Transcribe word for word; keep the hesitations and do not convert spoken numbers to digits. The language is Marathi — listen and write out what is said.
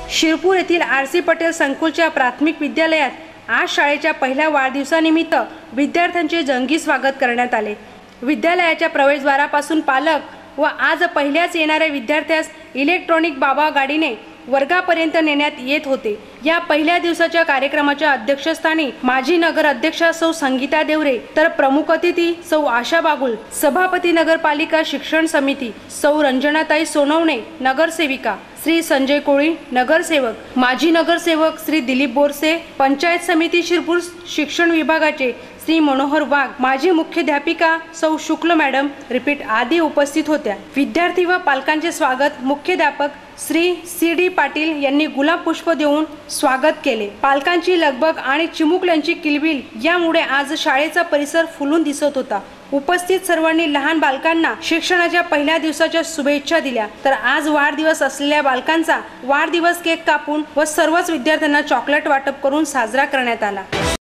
शिरपूर येथील आर सी पटेल संकुलच्या प्राथमिक विद्यालयात आज शाळेच्या पहिल्या वाढदिवसानिमित्त विद्यार्थ्यांचे जंगी स्वागत करण्यात आले। विद्यालयाच्या प्रवेशद्वारापासून पालक व आज पहिल्याच येणाऱ्या विद्यार्थ्यास इलेक्ट्रॉनिक बाबा गाडीने वर्गापर्यंत नेण्यात येत होते। या पहिल्या दिवसाच्या कार्यक्रमाच्या अध्यक्षस्थानी माजी नगर अध्यक्षा सौ संगीता देवरे तर प्रमुख अतिथी सौ आशा बागुल, सभापती नगरपालिका शिक्षण समिती सौ रंजनाताई सोनवणे, नगरसेविका श्री संजय कोळी, नगरसेवक माजी नगरसेवक श्री दिलीप बोरसे, पंचायत समिती शिरपूर शिक्षण विभागाचे श्री मनोहर वाघ, माजी मुख्याध्यापिका सौ शुक्ल मॅडम रिपीट आदी उपस्थित होत्या। विद्यार्थी व पालकांचे स्वागत मुख्याध्यापक श्री सी डी पाटील यांनी गुलाब पुष्प देऊन स्वागत केले। पालकांची लगबग आणि चिमुकल्यांची किलबिल यामुळे आज शाळेचा परिसर फुलून दिसत होता। उपस्थित सर्वांनी लहान बालकांना शिक्षणाच्या पहिल्या दिवसाच्या शुभेच्छा दिल्या। तर आज वाढदिवस असलेल्या बालकांचा वाढदिवस केक कापून व सर्वच विद्यार्थ्यांना चॉकलेट वाटप करून साजरा करण्यात आला।